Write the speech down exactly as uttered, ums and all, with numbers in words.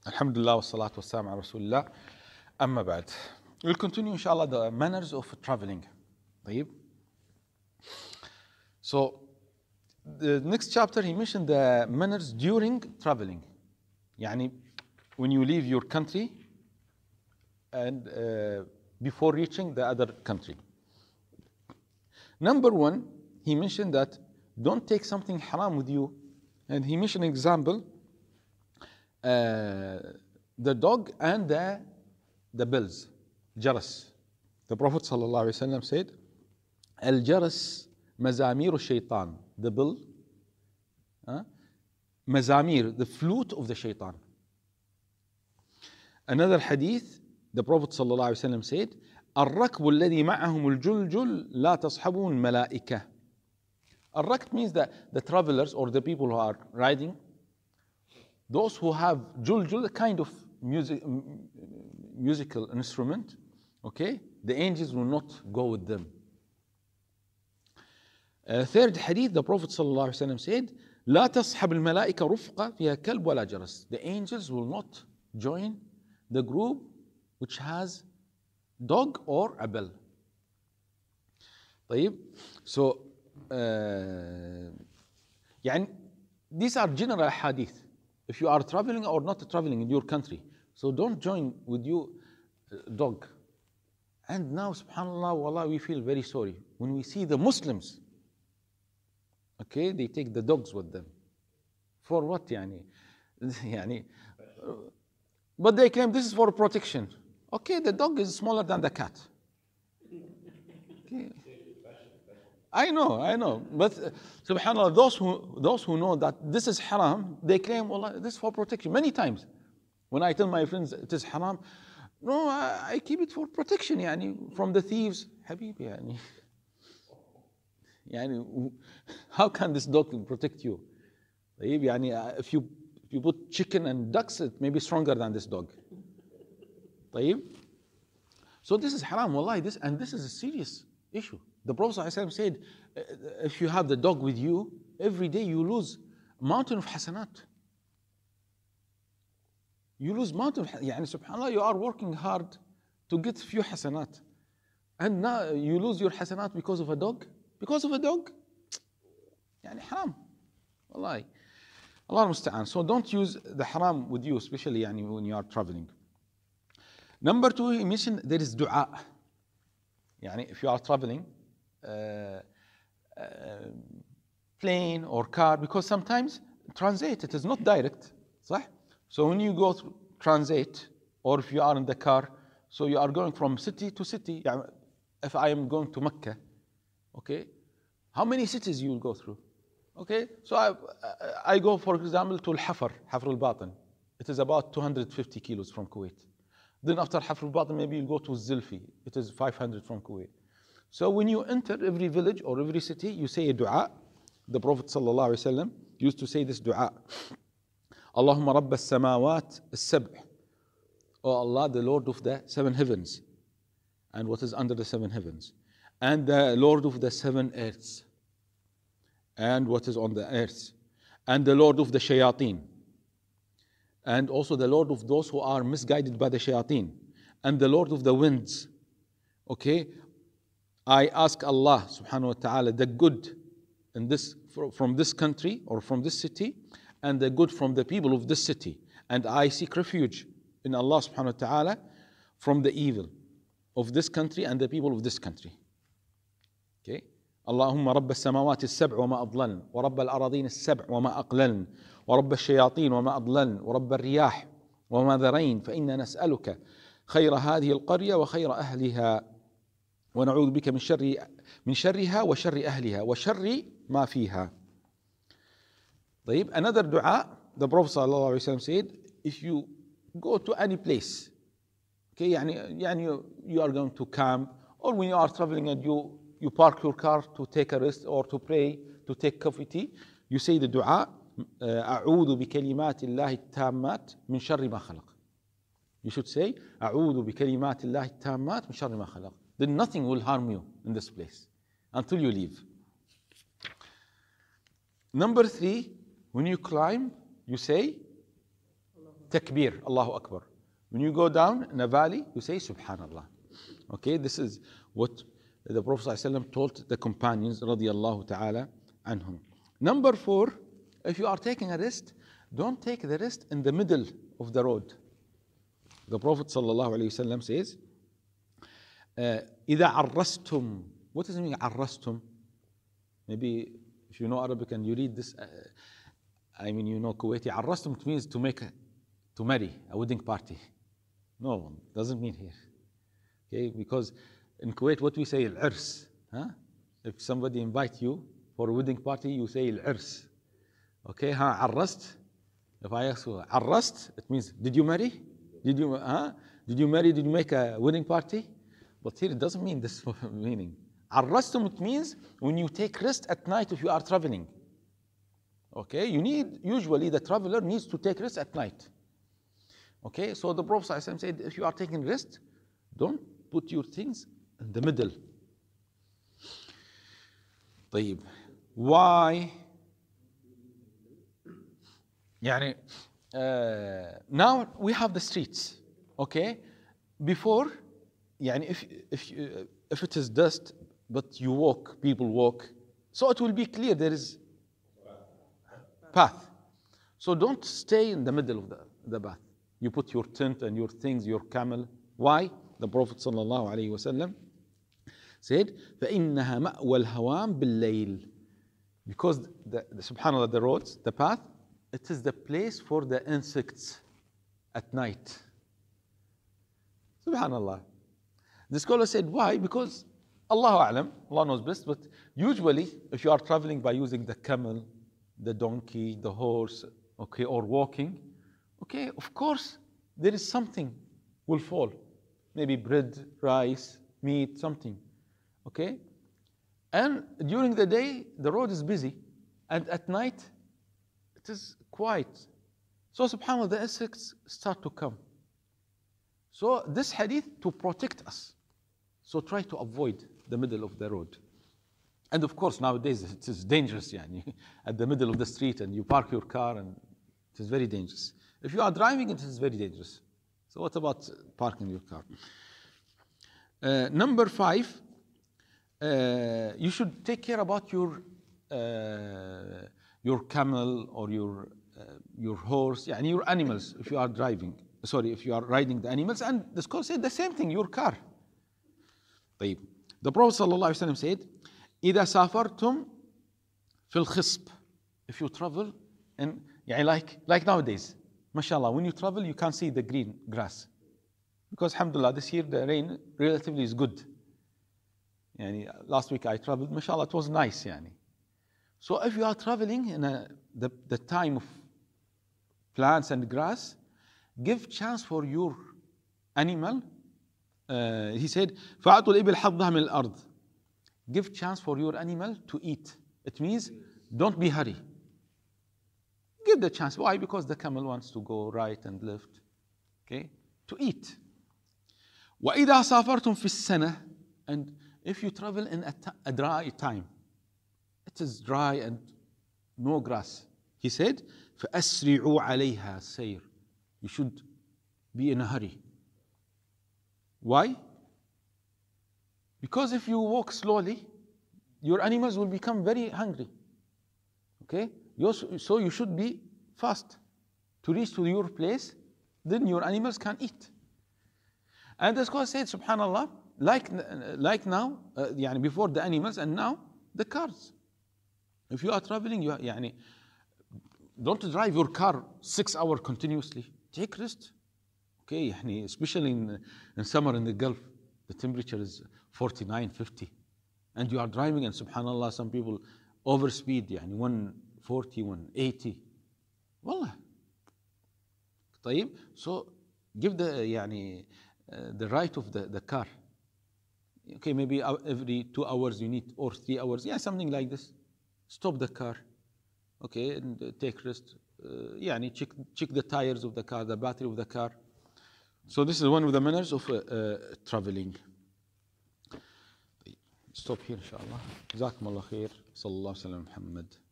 Alhamdulillah wa salatu wa salam ala Rasulullah. Amma ba'd. We'll continue, inshallah, the manners of traveling. طيب. So, the next chapter he mentioned the manners during traveling. Yani, when you leave your country and uh, before reaching the other country. Number one, he mentioned that don't take something haram with you. And he mentioned an example, uh, the dog and the, the bells, jaras. The Prophet ﷺ said, Al-jaras mazamir shaitan, the bell, uh, mazamir, the flute of the shaitan. Another hadith, the Prophet ﷺ said, الركب الذي معهم الجلجل لا تصحبه الملائكة. الركب means that the travelers or the people who are riding, those who have juljul, a kind of music, musical instrument, okay, the angels will not go with them. Uh, third hadith, the Prophet ﷺ said, لا تصحب الملائكة رفقة فيها كلب ولا جرس. The angels will not join the group which has dog or a bell. طيب, so uh, يعني these are general hadith. If you are traveling or not traveling in your country, so don't join with you uh, dog. And now, subhanallah, wallah, we feel very sorry when we see the Muslims. Okay, they take the dogs with them. For what, yani? yani uh, but they claim this is for protection. Okay, the dog is smaller than the cat. Okay. I know, I know. But uh, subhanAllah, those who, those who know that this is haram, they claim, well, this is for protection. Many times, when I tell my friends it is haram, no, I, I keep it for protection, yani, from the thieves. Habibi, yani. yani, how can this dog protect you? Yani, if you, if you put chicken and ducks, it may be stronger than this dog. طيب? So this is haram, wallahi, this, and this is a serious issue. The Prophet ﷺ said, if you have the dog with you, every day you lose a mountain of hasanat. You lose mountain of hasanat. Yani, subhanAllah, you are working hard to get few hasanat. And now you lose your hasanat because of a dog? Because of a dog? Yani haram. Wallahi. Allah musta'an. So don't use the haram with you, especially yani, when you are traveling. Number two, he mentioned there is dua. Yani, if you are traveling, uh, uh, plane or car, because sometimes transit, it is not direct. صح? So when you go through transit, or if you are in the car, so you are going from city to city. يعني, if I am going to Mecca, okay, how many cities you will go through? Okay, so I, I go, for example, to Al-Hafr, Hafr al-Batin. It is about two hundred fifty kilos from Kuwait. Then after Hafr al-Batin, maybe you go to Zilfi. It is five hundred from Kuwait. So when you enter every village or every city, you say a dua. The Prophet ﷺ used to say this dua. Allahumma rabba as-samawat as-sab'a. Oh Allah, the Lord of the seven heavens. And what is under the seven heavens. And the Lord of the seven earths. And what is on the earth. And the Lord of the shayateen. And also the Lord of those who are misguided by the shayateen. And the Lord of the winds. Okay? I ask Allah subhanahu wa ta'ala the good in this, from this country or from this city, and the good from the people of this city. And I seek refuge in Allah subhanahu wa ta'ala from the evil of this country and the people of this country. Okay? اللهم رب السماوات السبع وما أضللن ورب الأراضين السبع وما أقللن ورب الشياطين وما أضللن ورب الرياح وما ذرين فإنا نسألك خير هذه القرية وخير أهلها ونعوذ بك من شر من شرها وشر أهلها وشر ما فيها. طيب, another dua, the Prophet صلى الله عليه وسلم said, if you go to any place, okay, يعني, يعني you are going to camp, or when you are traveling and you you park your car to take a rest or to pray, to take coffee tea, you say the dua, أعوذ بكلمات الله التامات من شر ما خلق. You should say, أعوذ بكلمات الله التامات من شر ما خلق. Then nothing will harm you in this place until you leave. Number three, when you climb, you say, takbir, Allahu Akbar. When you go down in a valley, you say Subhanallah. Okay, this is what the Prophet ﷺ told the companions radiyallahu ta'ala anhum. Number four, if you are taking a rest, don't take the rest in the middle of the road. The Prophet sallallahu alayhi wasallam says, إذا عرستم. What does it mean, عرستم? Maybe if you know Arabic and you read this, uh, I mean, you know Kuwaiti, عرستم, it means to make a, to marry, a wedding party. No, doesn't mean here. Okay, because in Kuwait, what we say, al-irs. Huh? If somebody invite you for a wedding party, you say al-irs. Okay, huh? Arrast. If I ask you, arrast, it means, did you marry? Did you, huh? Did you marry? Did you make a wedding party? But here it doesn't mean this meaning. Arrastum, it means when you take rest at night if you are traveling. Okay, you need, usually the traveler needs to take rest at night. Okay, so the Prophet ﷺ said, if you are taking rest, don't put your things in the middle. طيب. Why? يعني, uh, now we have the streets. Okay, before, يعني if if uh, if it is dust, but you walk, people walk, so it will be clear there is path. So don't stay in the middle of the, the path. You put your tent and your things, your camel. Why? The Prophet sallallahu alaihi wasallam said, فَإِنَّهَا مَأْوَى الْهَوَامِ بِاللَّيْلِ. Because the, the subhanallah, the roads, the path, it is the place for the insects at night. Subhanallah. The scholar said, why? Because Allahu A'lam, Allah knows best, but usually if you are traveling by using the camel, the donkey, the horse, okay, or walking, okay, of course, there is something will fall. Maybe bread, rice, meat, something, okay? And during the day, the road is busy, and at night, it is quiet. So subhanAllah, the insects start to come. So this hadith to protect us. So try to avoid the middle of the road. And of course, nowadays it is dangerous, yani, at the middle of the street and you park your car and it is very dangerous. If you are driving, it is very dangerous. So what about parking your car? Uh, number five, uh, you should take care about your uh, your camel or your uh, your horse, yani your animals if you are driving. Sorry, if you are riding the animals. And the scholar said the same thing, your car. طيب. The Prophet sallallahu alaihi wasallam said, إذا سافرتم في الخصب. If you travel, and يعني like like nowadays, mashallah, when you travel you can't see the green grass, because alhamdulillah this year the rain relatively is good. يعني last week I traveled, mashallah, it was nice. يعني. So if you are traveling in a, the the time of plants and grass, give chance for your animal. Uh, he said, فَأَعْطُوا الْإِبِلْ حَظَّهَا مِنَ الْأَرْضِ. Give chance for your animal to eat. It means don't be hurry. Give the chance. Why? Because the camel wants to go right and left. Okay? To eat. وَإِذَا سَافَرْتُمْ فِي السَّنَةِ. And if you travel in a, a dry time, it is dry and no grass. He said, فَأَسْرِعُوا عَلَيْهَا سَيْرٌ. You should be in a hurry. Why? Because if you walk slowly, your animals will become very hungry. Okay? So you should be fast to reach to your place, then your animals can eat. And the scholar said, subhanallah, like, like now, uh, يعني before the animals and now the cars. If you are traveling, you يعني, don't drive your car six hours continuously. Take rest. Okay, يعني, especially in, in summer in the Gulf, the temperature is forty-nine, fifty. And you are driving and subhanallah, some people overspeed, يعني one forty, one eighty. Wallah. طيب, so give the, يعني, uh, the right of the, the car. Okay, maybe every two hours you need, or three hours, yeah, something like this. Stop the car, okay, and uh, take rest. Uh, يعني, check, check the tires of the car, the battery of the car. So this is one of the manners of uh, uh, traveling. Stop here, inshallah. جزاكم الله خير. صلى الله عليه وسلم محمد.